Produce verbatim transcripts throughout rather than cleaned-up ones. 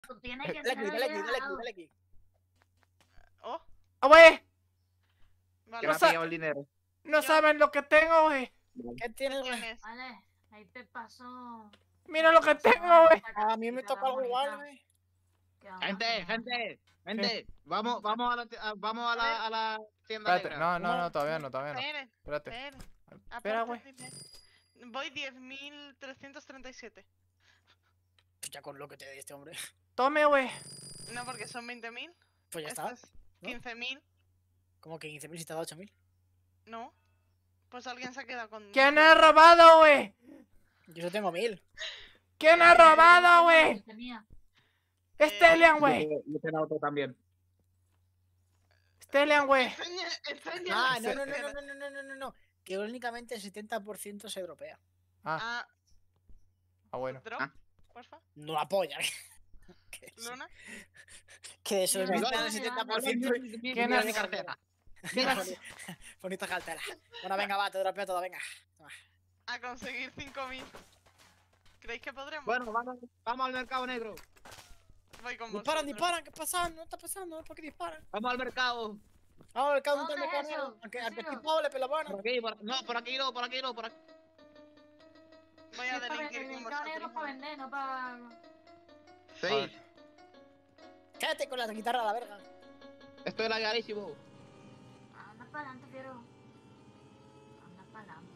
Tiene que Dale aquí, ser dale aquí, dale aquí, algo. dale aquí. Oh, ¡Ah, güey! Que vale. me ha sa- pillado el dinero. No Yo- saben lo que tengo, güey. ¿Qué tienes, ¿Qué güey? tienes? Vale, ahí te paso. Mira lo que te paso tengo, güey. A mí me cada toca algo moneda, igual, güey. que vamos Gente, a poner. gente, gente. Vamos, vamos a la, ti- a- vamos a la, a la tienda Espérate, negra. no, no, no, todavía no, todavía no. Espere, Espérate. espere. Espera, Aparte güey. el dinero. Voy diez mil trescientos treinta y siete. Pues ya con lo que te dé este hombre. Tome, güey. No, porque son veinte mil. Pues ya Esto está. es quince mil. Como que quince mil si te ha dado ocho mil. No. Pues alguien se ha quedado con. ¿Quién ha robado, güey? Yo solo tengo mil. ¿Quién ha robado, güey? Tenía. Stellian, güey. Yo yo te he dado todo también. Stellian, güey. Enseña, enseña. Ah, no, no, no, no, no, no, no, no, no, no. Que únicamente el setenta por ciento se dropea. Ah, Ah, ah, bueno. drop, Ah. porfa. No la polla. Que eso- Luna. Que eso es Yo no verdad, el estoy setenta por ayudando. ciento. ¿Quién Mira es? mi cartera. ¿Quién ha- Bonita cartera. Bueno, venga, va, te dropeo todo, venga. Toma. A conseguir cinco mil. ¿Creéis que podremos? Bueno, vamos, vamos al mercado negro. Voy con Disparan, vosotros. disparan, ¿qué pasa? No está pasando, ¿por qué disparan? Vamos al mercado. Vamos al cada un ¿Dónde tal es mecanero. eso? Aunque ¿En al serio? pesquipado le pela Por bueno. aquí, por, no, por aquí no, por aquí no, por aquí. Voy Es a para delinquir vender, con el carnero es para vosotros. vender, no para. Sí, Joder. Quédate con la guitarra a la verga. estoy lagadísimo. Anda para adelante, quiero. Anda para adelante.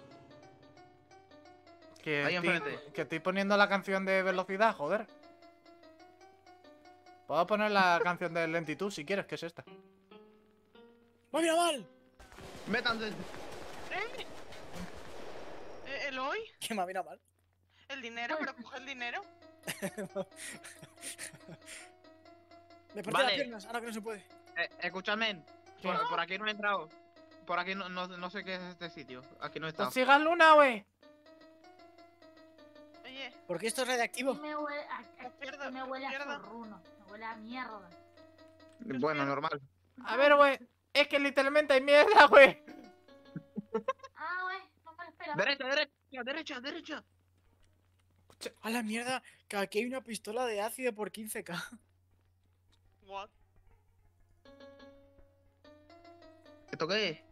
Que Ahí estoy, enfrente. que estoy poniendo la canción de velocidad, joder. Puedo poner la canción de lentitud si quieres, que es esta. ¡Va, mira mal! Métanse. ¿Eh? ¿Eh, ¿El hoy? Que me ha mirado mal. ¿El dinero? ¿Pero coge el dinero? Me partí Vale. las piernas, ahora que no se puede. Eh, escúchame, ¿Qué? por, por aquí no he entrado. Por aquí no, no, no sé qué es este sitio. Aquí no he estado. Pues siga Luna, güey. Oye, ¿Por qué esto es radiactivo? Me huele a, a- Izquierda, me huele a izquierda. zorruno. Me huele a mierda. Bueno, normal. A ver, güey. Es que literalmente hay mierda, güey. Ah, güey, no me lo esperaba. Derecha, derecha, derecha, derecha. A la mierda, que aquí hay una pistola de ácido por quince k. what? ¿Esto qué es?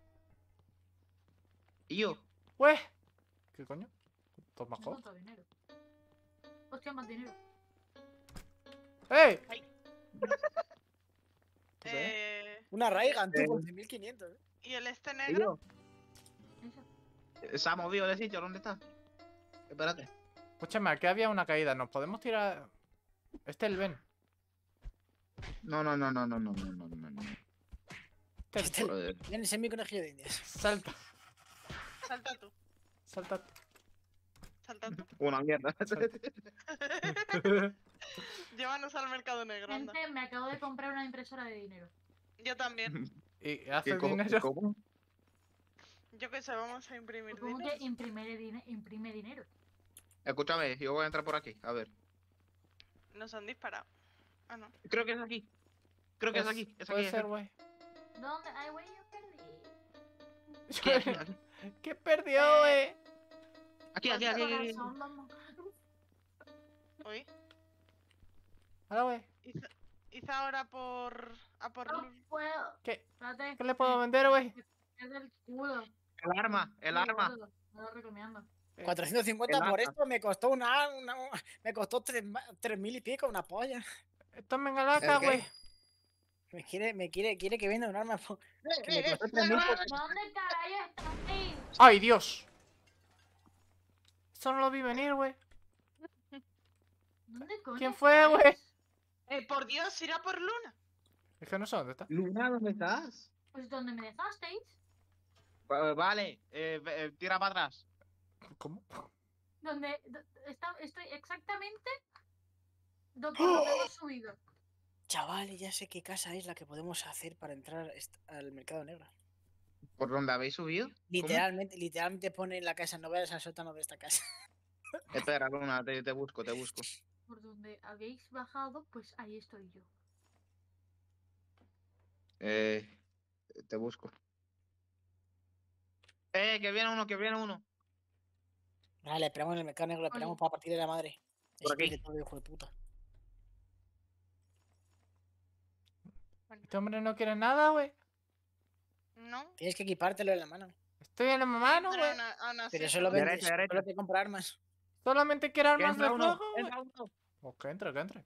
¿Y yo? Güey. ¿Qué coño? Toma, Me joder. falta dinero. Hostia, más dinero. ¡Ey! ¿Qué es? Eh, Una Raigan, tú, Eh. por mil quinientos. ¿eh? ¿Y el este ¿Y negro? yo? Eso. Se ha movido de sitio, ¿dónde está? Espérate. Escúchame, aquí había una caída. ¿Nos podemos tirar? Este es el Ben. No, no, no, no, no, no, no, no, no, no. Este es el- Joder. Viene ese mi conejillo de indias. Salta. Salta tú, Salta. salta tú. Una mierda. Llévanos al mercado negro, anda. Gente, me acabo de comprar una impresora de dinero. Yo también. ¿Y hace ¿Qué co- dinero? ¿Cómo? Yo qué sé, vamos a imprimir ¿Cómo dinero. que imprime, dine- imprime dinero? Escúchame, yo voy a entrar por aquí. A ver. Nos han disparado. Ah, no. Creo que es aquí. Creo que es aquí. Es aquí. Puede es ser, aquí. güey. ¿Dónde? Ay, güey, yo perdí. Aquí, aquí, aquí. ¿Qué perdió, güey? Aquí, aquí, aquí, aquí, aquí. Corazón, vamos. Uy. Ahora, güey. Hice, hice ahora por... A por... No luz. puedo. ¿Qué? Espérate. ¿Qué le puedo vender, güey? Es del culo. El arma, el Sí, arma. boludo, Me lo recomiendo. cuatrocientos cincuenta El por arma. esto me costó una, una- me costó tres, ma- tres mil y pico, una polla. Esto es mengalaca, ¿El qué? güey. Me quiere, me quiere, quiere que venda un arma po- que Eh, me eh, costó eh, tres mil. eh, ¿Dónde caray estáis? ¡Ay, Dios! Eso no lo vi venir, güey. ¿Dónde coño ¿Quién fue, güey? estáis? eh, por Dios, irá por Luna. Es que no sé dónde está. Luna, ¿dónde estás? Pues donde me dejasteis. Va- Vale, eh, eh, tira para atrás. ¿Cómo? Donde do- está, estoy exactamente donde donde hemos subido. Chavales, ya sé qué casa es la que podemos hacer para entrar est- al mercado negro. ¿Por dónde habéis subido? ¿Cómo? Literalmente, literalmente pone en la casa, no veas al sótano de esta casa. Espera, Luna, te, te busco, te busco. Por donde habéis bajado, pues ahí estoy yo. Eh, te busco. Eh, que viene uno, que viene uno. Vale, esperamos en el mercado negro, le esperamos Oye. para partir de la madre. Por Ese aquí. de todo, hijo de puta. Este hombre no quiere nada, güey. No. Tienes que equipártelo en la mano. Estoy en la mano, Pero güey. aún a- aún así Pero es eso lo un- Derecha, vendes. derecha. Solo te compra armas. Solamente quiere Que armas de entra uno, fuego, güey. entra uno. Pues que entre, que entre.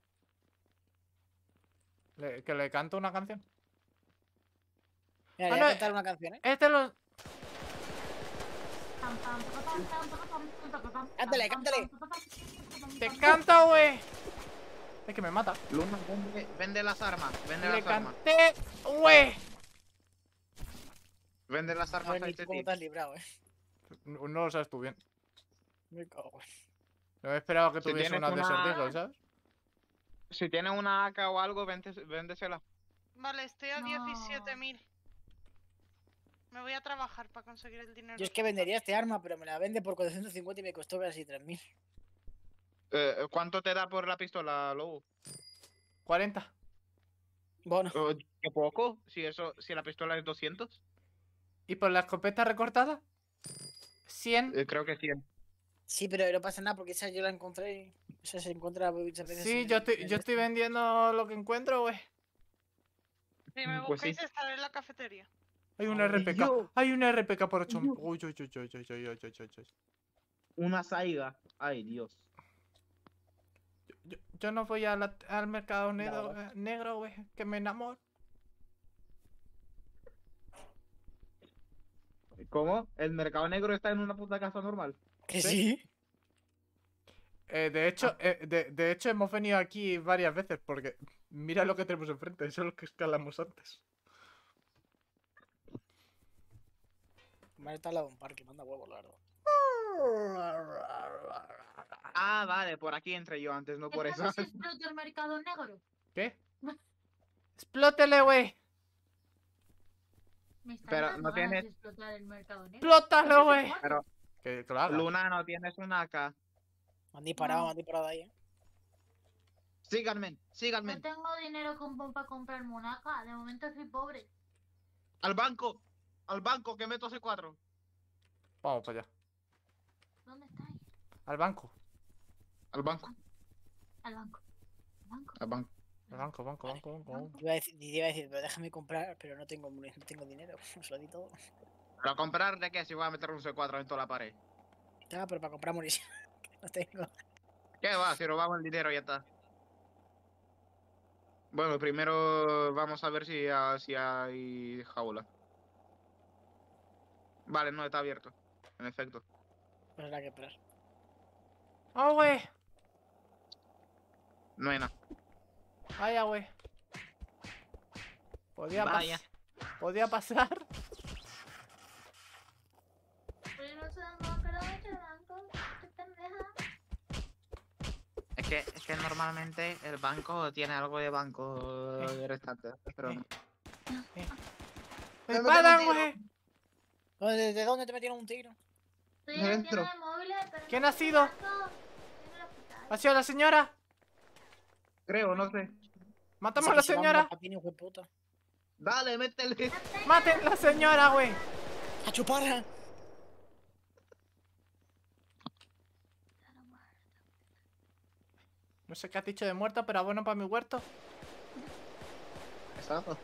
Le- que le canto una canción. Mira, Ah, voy no, a cantar una canción, ¿eh? Este lo... Cántale, cántale. ¡Te canta, güey! Es que me mata. Luna, vende, vende las armas. Vende Le las armas. canté, güey. Vende las A armas ver, a ni este tú cómo tío. te has librado, eh. No, no lo sabes tú bien. Me cago en- No he esperado que Si tuviese tienes una una- Desert Eagle, ¿sabes? Si tiene una A K o algo, vende- véndesela. Vale, estoy a No. diecisiete mil. Me voy a trabajar para conseguir el dinero. Yo es que vendería este arma, pero me la vende por cuatrocientos cincuenta y me costó casi tres mil. Eh, ¿Cuánto te da por la pistola, Lobo? cuarenta. Bueno, Eh, ¿Qué poco? Si eso, si la pistola es doscientos. ¿Y por la escopeta recortada? cien. Eh, creo que cien. sí, pero no pasa nada porque esa yo la encontré. Esa se encuentra muchas veces. Sí, en- yo estoy, en yo el estoy este. vendiendo lo que encuentro, güey. Si me Pues sí. buscáis, estaré en la cafetería. Hay un Ay, R P K. yo. Hay un R P K por ocho. Yo. Uy, uy, uy, uy, uy, uy, uy, uy, uy. Una saiga. Ay, Dios. Yo, yo no voy a la- al mercado No. negro, eh, negro, güey. Que me enamoro. ¿Cómo? ¿El mercado negro está en una puta casa normal? Que ¿Sí? sí. Eh, de hecho, eh, de, de hecho, hemos venido aquí varias veces porque mira lo que tenemos enfrente. Eso es lo que escalamos antes. Me está al lado de un parque, manda huevo, la verdad. Ah, vale, por aquí entré yo antes, no por ¿Qué eso. pasa si explota el mercado negro? ¿Qué? ¡Explótele, güey! Me están Pero dando no ganas tienes- de explotar el mercado negro. ¡Explótalo, ¿Cómo se güey! pone? Pero, Que, que lo haga. Luna, no tienes una A K. Me han disparado, No. me han disparado ahí, eh. Síganme, síganme. No tengo dinero para comprar monaca. De momento soy pobre. Al banco. Al banco, que meto C cuatro. Vamos para allá. ¿Dónde estáis? Al banco. Al banco. Al banco. Al banco. Al banco. Al banco, banco, Vale. banco, banco. Iba a decir, iba a decir, pero déjame comprar, pero no tengo, no tengo dinero. Se lo di todo. ¿Pero comprar de qué? Si voy a meter un C cuatro en toda la pared. Ya, pero para comprar munición. que no tengo. ¿Qué va? Si robamos el dinero ya está. Bueno, primero vamos a ver si, ha- si hay jaula. Vale, no, está abierto. En efecto. Pues habrá que esperar. ¡Oh, güey! No hay nada. Vaya, güey. Podía, pas- Vaya. Podía pasar. Pero no sé dónde pero el banco. Qué pendeja. Es que, es que normalmente el banco tiene algo de banco Eh. restante. Pero no. ¡Me Me disparan, metí un güey! ¿De, de dónde te metieron un tiro? Estoy en la Dentro. tienda de móviles, pero ¿Quién no ha sé sido? el banco. Estoy en el hospital. ¿Ha sido la señora? Creo, no sé. ¡Matamos a la Ese que se va señora! un patín, hijo de puta. Dale, métele. ¡Maten a la señora, güey! ¡A chuparla! No sé qué has dicho de muerto, pero bueno para mi huerto. Exacto.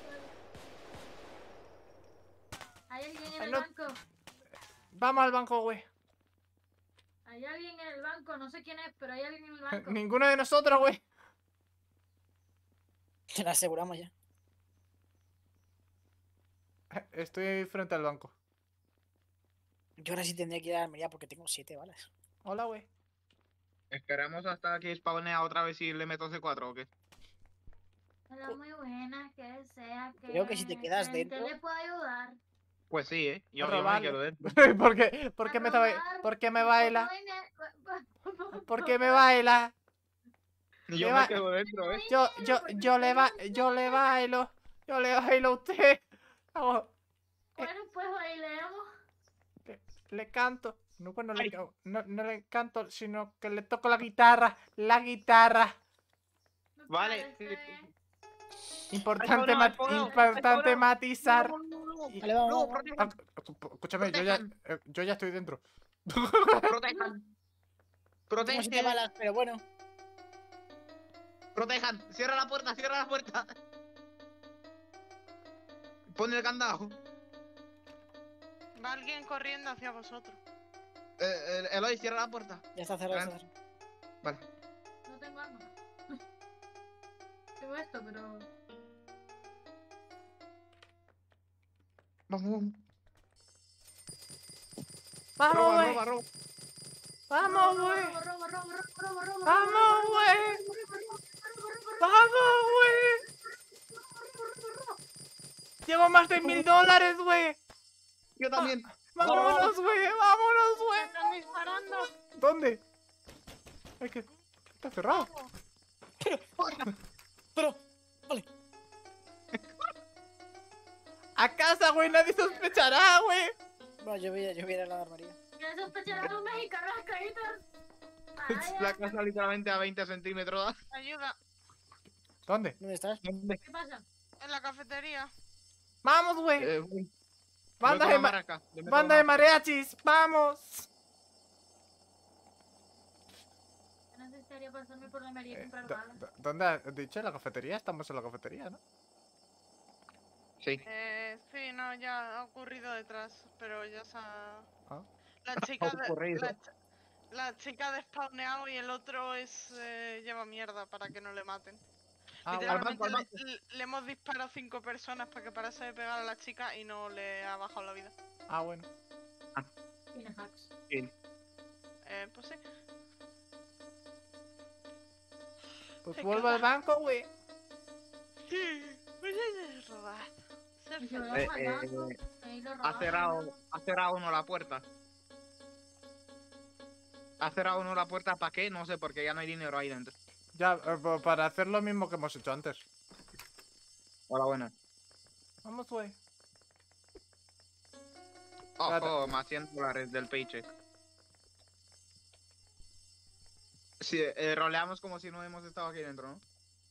¿Hay alguien en Ay, el no. banco? Vamos al banco, güey. Hay alguien en el banco. No sé quién es, pero hay alguien en el banco. Ninguno de nosotros, güey. Te la aseguramos ya. Estoy frente al banco. Yo ahora sí tendría que ir a la armería porque tengo siete balas. Hola, güey. Esperamos hasta que spawnea otra vez y le meto C cuatro o qué. Hola, muy buena, que sea que... Creo que si te quedas que dentro- le puedo ayudar. Pues sí, eh. Yo, A yo me robarle. quedo dentro. ¿Por qué? ¿Por qué A me, está ba- robar, ¿Por qué me por baila? favor, ¿Por qué me baila? Yo Me me va- quedo dentro, eh. Yo, yo, yo le ba yo le bailo. Yo le bailo a usted. Hago- Bueno, pues bailemos. le, le canto. No, bueno, le, Ay. ca- no, no le canto, sino que le toco la guitarra. La guitarra. Me Vale. parece. Importante, Al ma- fondo, al fondo, importante al fondo. matizar. No, no, no, Y- Vale, vamos, no, vamos. protejan, Ah, escúchame, yo ya, eh, yo ya estoy dentro. protejan. Tengo siete Protejan, balas, pero bueno. Eh, protejan. Cierra la puerta, cierra la puerta. Pon el candado. Va alguien corriendo hacia vosotros. Eh, el- Eloy, cierra la puerta. Ya está cerrado, está Adelante. cerrado. Vale. No tengo arma. Tengo esto, pero. Vamos, vamos. Vamos, Roba, güey. roba, roba. Vamos, güey. Robo, robo, robo, robo, robo, robo, Vamos, robo, güey. robo, robo, robo, robo, Vamos, güey. robo, robo, robo. Llevo más de mil dólares, güey. Yo también. Vámonos, güey. Vámonos, ¡Me güey. están disparando! ¿Dónde? Es que está cerrado. Pero, vale. A casa, güey. Nadie sospechará, güey. Bueno, yo voy, a- yo voy a ir a la armería. ¿Quieres sospechar a un mexicano las caídas? La casa literalmente a veinte centímetros. Ayuda. ¿Dónde? ¿Dónde estás? ¿Dónde? ¿Qué pasa? En la cafetería. Vamos, güey. Eh, voy. Banda Voy de, con la ma- maraca. Le meto banda la de maraca. mariachis. Vamos. No necesitaría pasarme por la María y Eh, comprar do- balas. do- ¿Dónde has dicho? ¿En la cafetería? Estamos en la cafetería, ¿no? Sí. Eh, sí, no, ya ha ocurrido detrás, pero ya se ha... Ah. La chica de... ocurrido. La, ch- la chica ha despawneado y el otro es... eh, lleva mierda para que no le maten. Ah, bueno. Al Literalmente banco, al le, le- le hemos disparado cinco personas para que parase de pegar a la chica y no le ha bajado la vida. Ah, bueno. Tiene hacks. Eh, pues sí. Pues Se vuelvo al queda. banco, güey. Sí, pues es robar. Ser Y si feliz. lo Eh, vamos al eh, banco, ahí lo Ha robamos, cerrado, ¿no? ha cerrado uno la puerta. Ha cerrado uno la puerta, ¿para qué? No sé, porque ya no hay dinero ahí dentro. Ya, eh, pa- para hacer lo mismo que hemos hecho antes. Hola, buenas. Vamos, güey. Ojo, más cien dólares del paycheck. Sí, eh, roleamos como si no hemos estado aquí dentro, ¿no?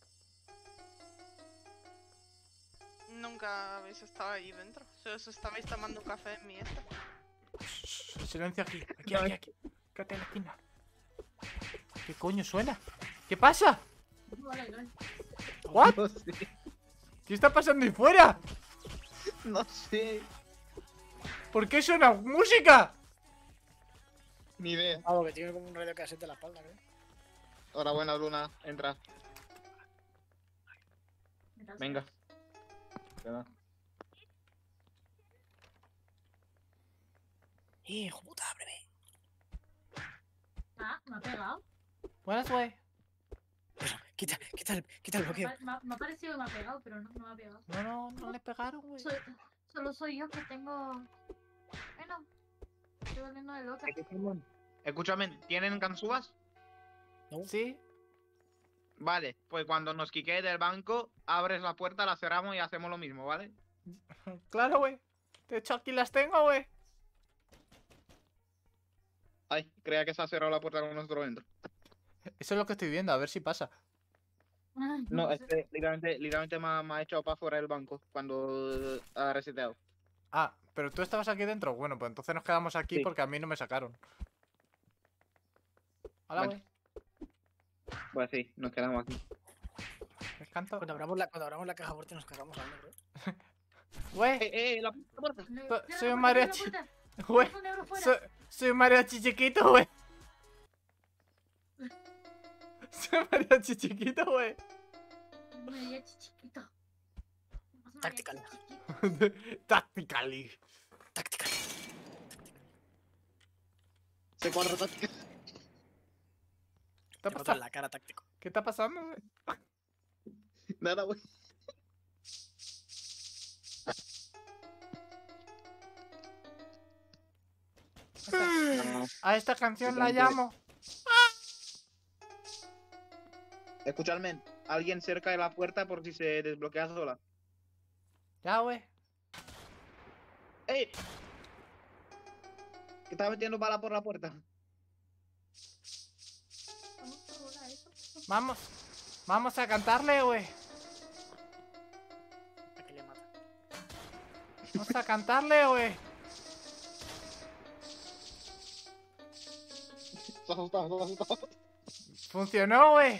Nunca habéis estado ahí dentro. Solo os estabais tomando un café en mi esta. Shh, silencio aquí. Aquí, aquí, aquí. Quédate en la esquina. ¿Qué coño suena? ¿Qué pasa? Vale, vale. ¿What? No sé. ¿Qué está pasando ahí fuera? No sé. ¿Por qué suena música? Ni idea. Ah, porque tiene como un radio casete en la espalda, ¿eh? Hola, buenas, Luna. Entra. ¿Qué tal? Venga. Venga. Hijo puta, ábreme. Ah, me ha pegado. Buenas, güey. Pero, quita, quita el, quita el Me bloqueo. ha, me ha- me ha parecido que me ha pegado, pero no, no me ha pegado. No, no, no le pegaron, güey. Soy- solo soy yo que tengo. Bueno, estoy volviendo de loca. Escúchame, ¿tienen ganzúas? Sí. Vale, pues cuando nos quiquee del banco, abres la puerta, la cerramos y hacemos lo mismo, ¿vale? Claro, güey. De hecho, aquí las tengo, güey. Ay, creía que se ha cerrado la puerta con nosotros dentro. Eso es lo que estoy viendo, a ver si pasa. Ay, No, sé. este literalmente, literalmente me, ha- me ha echado para fuera del banco cuando ha reseteado. Ah, pero tú estabas aquí dentro. Bueno, pues entonces nos quedamos aquí Sí. porque a mí no me sacaron. Hola, Bueno. güey. Pues sí, nos quedamos aquí. Descanso. Cuando abramos la, cuando abramos la caja fuerte nos cagamos al negro. Güey, ¡Eh, eh! ¡La puerta! Ne- so- cierra soy la un puerta, cierra la mariachi. puerta. güey. Deja un negro fuera. Soy, soy un mariachi chiquito, güey. Soy un mariachi chiquito, güey. Un mariachi chiquito. Un mariachi Tactical. chiquito. Tactically. Táctica. Se cuadra táctica. ¿Qué Te está boto en pasando? la cara táctico. ¿Qué está pasando, güey? Nada, güey. A esta canción la Gigante. llamo. Escuchadme, alguien cerca de la puerta por si se desbloquea sola. Ya, güey. ¡Ey! Que estaba metiendo bala por la puerta. ¿Cómo se bola eso? Vamos. Vamos a cantarle, güey. ¿A qué le mata? Vamos a cantarle, güey. Está asustado, está asustado. Funcionó, güey.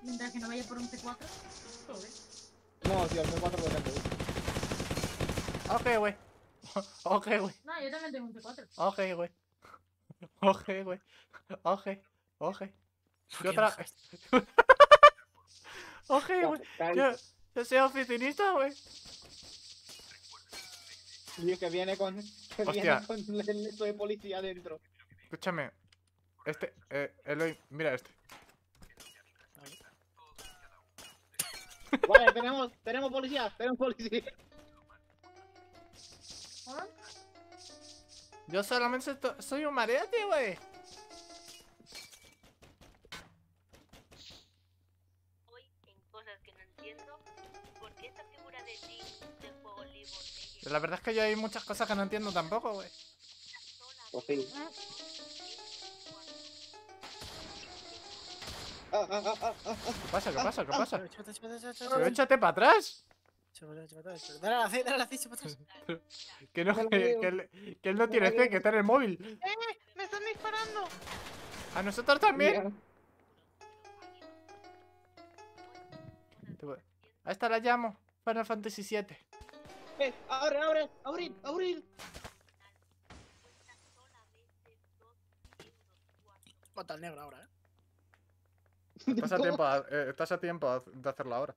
Mientras que no vaya por un C cuatro. Joder. No, tío, el M cuatro lo tengo. Ok, güey. Ok, güey. No, yo también tengo un C cuatro. Ok, güey. Ok, güey. Ok. Ok. ¿Qué ¿Qué otra? bajas? Ok, güey. Yo, yo soy oficinista, güey. Y que viene con, que Hostia. viene con el esto de policía dentro. Escúchame. Este, eh, Eloy, mira este. Vale, tenemos, tenemos policía, tenemos policía. ¿Ah? Yo solamente to- soy un mariachi, güey. Hoy en cosas que no entiendo, ¿por qué esta figura de Jin del juego League of Legends La verdad es que yo hay muchas cosas que no entiendo tampoco, güey. Pues sí. Ah, ah, ah, ah, ah. ¿Qué pasa? ¿Qué pasa? ¿Qué pasa? Chúpate, chúpate, chúpate, Pero échate para atrás. chúpate, chúpate, chúpate. Dale a la C, dale a la C, chúpate atrás. Que no, No lo que, veo. que él, que él no tiene lo C, veo. que está en el móvil. ¡Eh! ¡Me están disparando! A nosotros también. Mira. Te voy- A esta la llamo. Final Fantasy siete. Eh, abre, abre, abrir, abrir. Mata al negro ahora, eh. Estás a tiempo, a- eh, estás a tiempo a- de hacerlo ahora.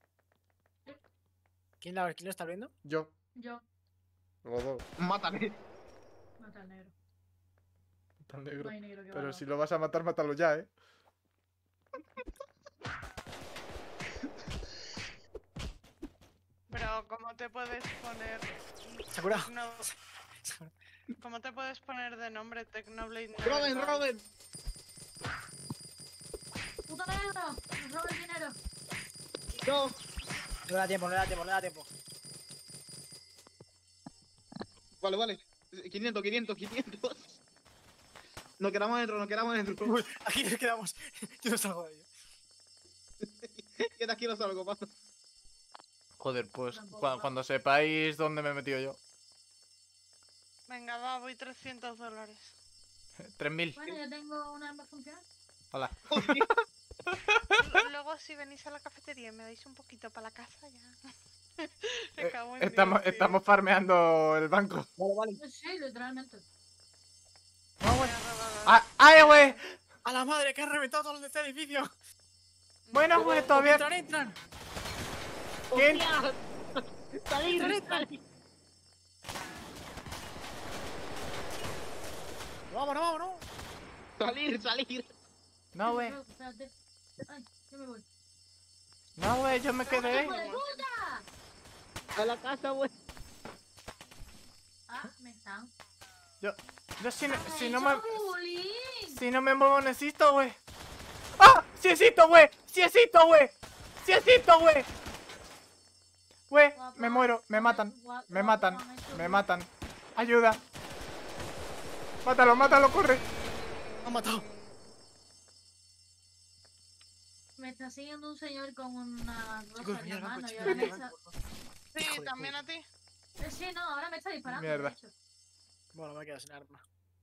¿Quién, la, ¿Quién lo está viendo? Yo. Yo. Godó. Mátame. Mata al negro. Tan negro. No hay negro que Pero valga. si lo vas a matar, mátalo ya, eh. Pero, ¿cómo te puedes poner. Sakura. No, ¿cómo te puedes poner de nombre Technoblade? Robin, Neverland? Robin. ¡Puto negro! ¡Nos roba el dinero! No. No le da tiempo, no le da tiempo, no le da tiempo. Vale, vale. quinientos, quinientos, quinientos. Nos quedamos dentro, nos quedamos dentro. Uy, aquí nos quedamos. Yo no salgo de ello. Queda aquí no salgo, papá. Joder, pues Tampoco, cua- ¿no? cuando sepáis dónde me he metido yo. Venga, va, voy trescientos dólares. tres mil. Bueno, ya tengo una arma funcional. Hola. L- Luego, si venís a la cafetería y me dais un poquito para la casa, ya. Me Eh, cago en Estamos, Dios, tío. estamos farmeando el banco. Vale, vale. Eh, Sí, literalmente. No, güey. Voy a robar- ¡Ah, ¡Ay, güey! ¡A la madre que ha reventado todo este edificio! Bueno, güey, todavía. ¡Entran, entran! ¿Quién? ¡Hostia! ¡Salir! ¡Salir! ¡Vámonos, vámonos! ¡Salir, salir! No, güey. No, espérate. Ay, yo me voy. No, güey, yo me quedé. ¡Hijo de puta! A la casa, güey. Ah, me están. Yo, yo si no, ¡Me si he no hecho me. bullying! Si no me muevo, no existo, güey. ¡Ah! ¡Sí existo, güey! ¡Sí existo, güey! ¡Sí existo, güey! Güey, me muero, me matan, me matan, me matan. Ayuda. Mátalo, mátalo, corre. ¡Me han matado! Me está siguiendo un señor con una rosa Chicos, en mira la el banco, mano y chicos, ahora me mira el está... banco, por favor. Sí, Hijo de también puta. a ti. Eh, Sí, no, ahora me está disparando. Mierda. de hecho. Bueno, me he quedado sin arma.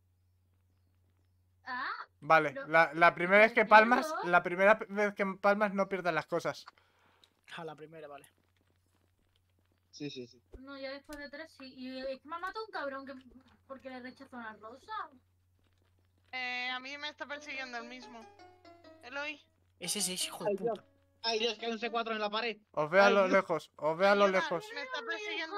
Ah, Vale, Pero- la, la primera vez que ¿Pero? palmas, la primera vez que palmas no pierdas las cosas. A la primera, vale. Sí, sí, sí. no, ya después de tres sí. Y es que me ha matado un cabrón que... porque le rechazó una rosa. Eh, a mí me está persiguiendo el mismo. Eloy. Ese es ese hijo de Ay, Dios. puta. Ay, Dios, que hay un C cuatro en la pared. Os veo a Ay, lo Dios. lejos, os veo a lo ayuda, lejos. Me está persiguiendo.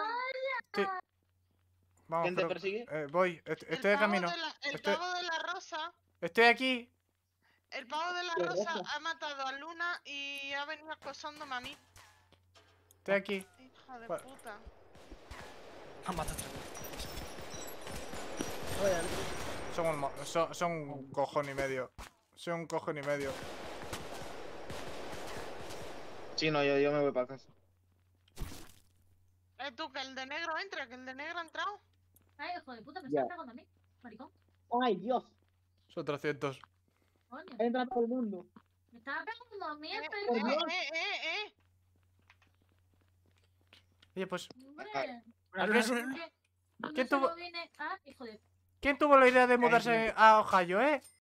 Vamos, ¿Quién te pero- persigue? eh, voy, est- El estoy de pavo camino. de la- el Estoy- pavo de la rosa. Estoy aquí. El pavo de la ¿Qué rosa rosa? ha matado a Luna y ha venido acosándome a mí. Estoy aquí. Hija de Va- puta. Me han matado otra vez. Oye, Son un, mo- son, son un cojón y medio. Son un cojón y medio. Sí, no, yo, yo me voy para casa. Eh, tú, que el de negro entra, que el de negro ha entrado. Ay, hijo de puta, me Ya. está pegando a mí. Maricón. Ay, Dios. Son trescientos. Coño. Entra todo el mundo. Me estaba pegando a mí Eh, el eh, pendejo. Dios. eh, eh, eh. Oye, pues, Hombre. una luna, una luna. ¿Dónde- dónde ¿Quién se tuvo- lo vine? Ah, hijo de... ¿quién tuvo la idea de mudarse a Ohio, eh?